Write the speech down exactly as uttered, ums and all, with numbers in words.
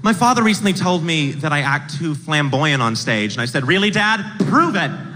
My father recently told me that I act too flamboyant on stage, and I said, really, Dad? Prove it.